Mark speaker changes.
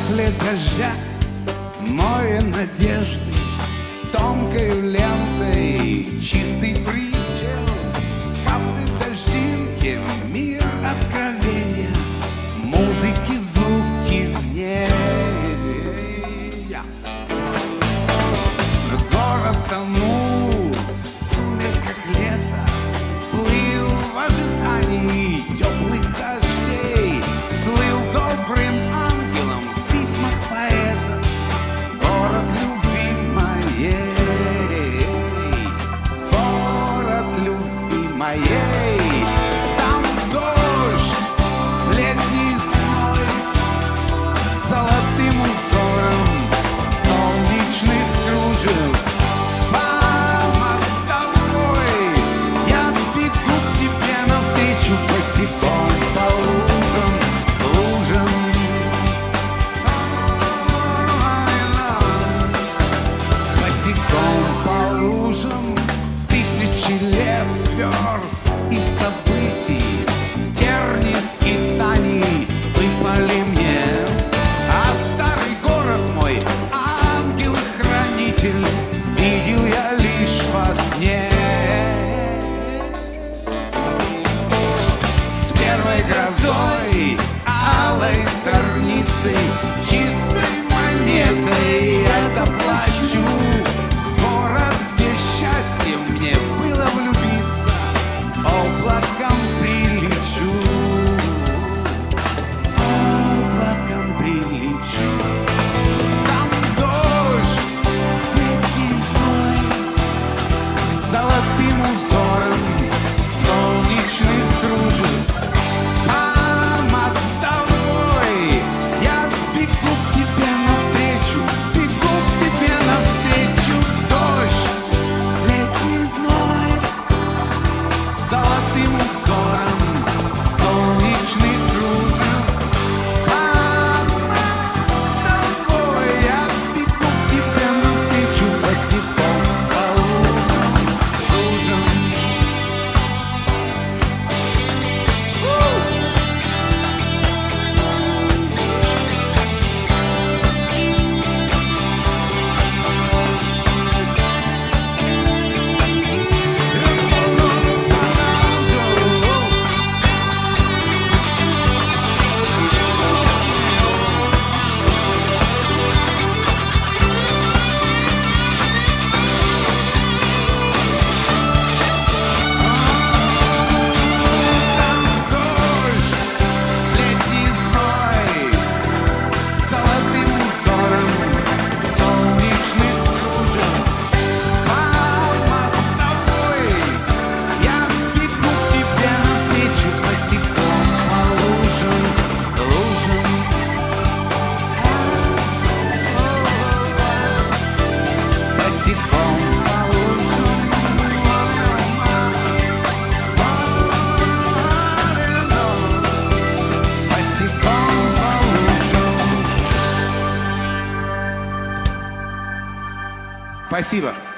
Speaker 1: капле дождя, море надежды, тонкой лентой чистый причал, капли дождинки, мир откровения, музыки, звуки в ней. Город тонул в сумерках лета, плыл в ожидании теплых дождей, слыл добрым ангелом в письмах поэта. Город любви моей, город любви моей. Там дождь в летний зной с золотым узором солнечных кружев. Мама, с тобой я бегу к тебе навстречу босиком по лужам, лужам. Босиком по лужам тысячи лет верст и событий, терни скитаний выпали мне. А старый город мой, ангел и хранитель, видел я лишь во сне. С первой грозой, алой зорницей, чистой монетой я заплачу. В город, где счастье мне было влюбиться, облаком прилечу, облаком прилечу. Там дождь в летний зной с золотым узором солнечных кружев. Мама, с тобой я бегу к тебе навстречу, бегу к тебе навстречу. Дождь, летний зной с золотым узором солнечных кружев. Мама, с тобой я бегу к тебе навстречу босиком по лужам, лужам. Спасибо.